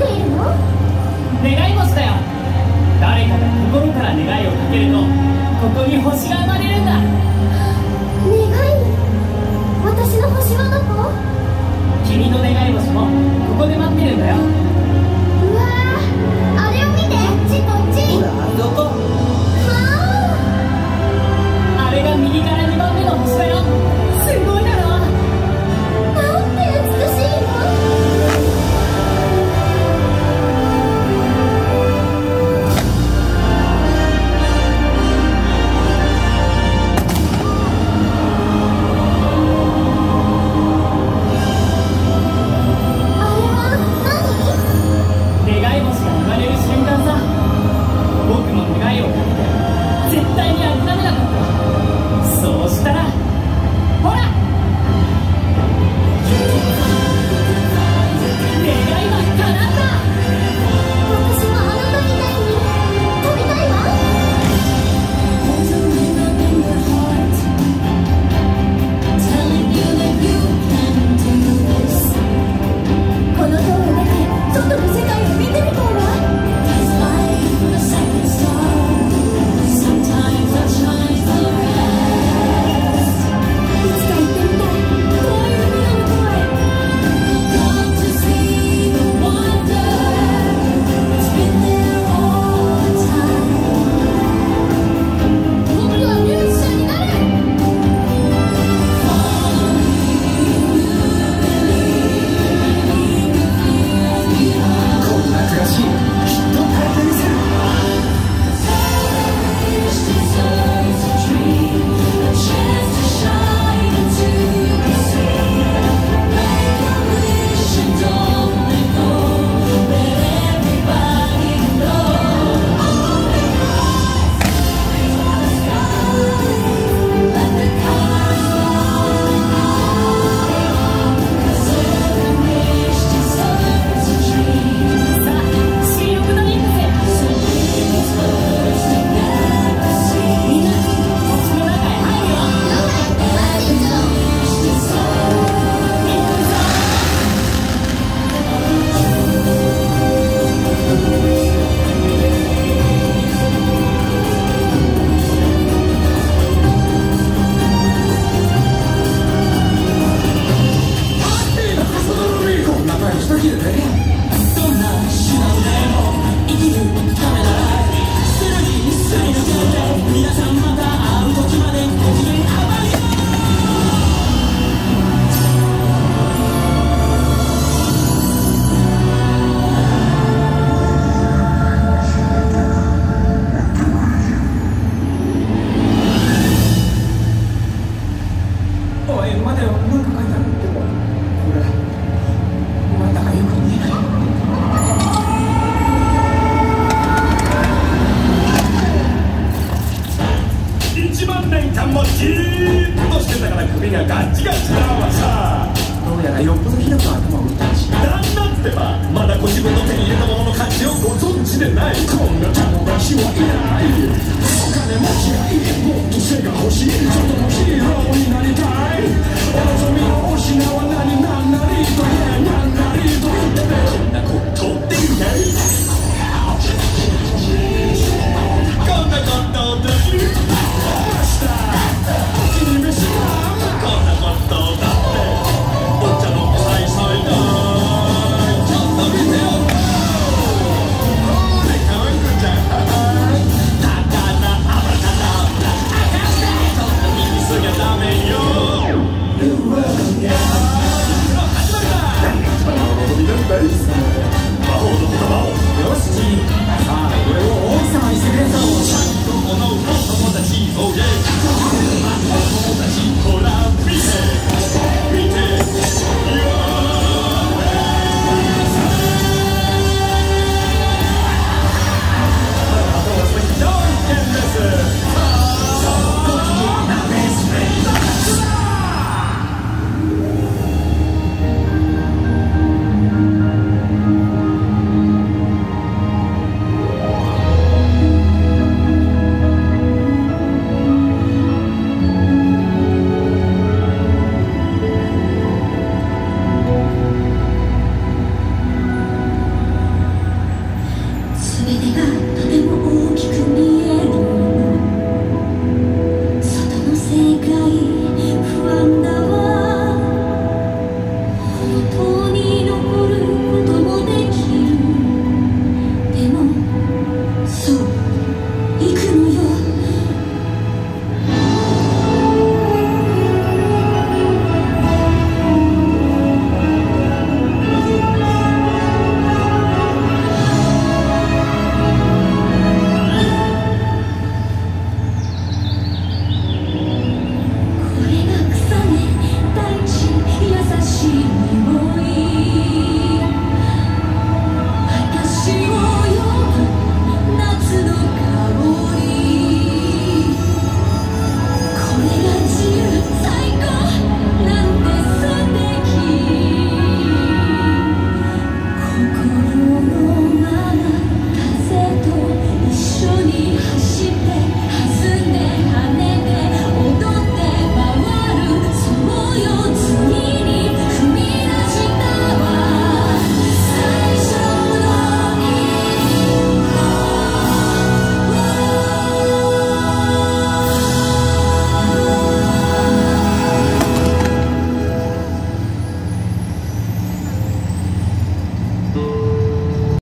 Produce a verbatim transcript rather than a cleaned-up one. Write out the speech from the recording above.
ているの？ 願い星だよ。誰かが心から願いをかけるとここに星が生まれるんだ。 願い？私の星はどこ？ 君の願い星もここで待ってるんだよ。 うわー、あれを見て、ちこっち。 ほら、どこ？ はあれが右からにばんめの星だよ。すごいだろ。 なんて美しいの。 願い星が生まれる瞬間さ。僕も願いをかけて絶対に諦めなかった。そうしたらほら、願いは叶った。 私もあなたみたいに飛びたいわ。この塔を出て外の世界を見てみたいわ。 お望みのお品は何何何と言え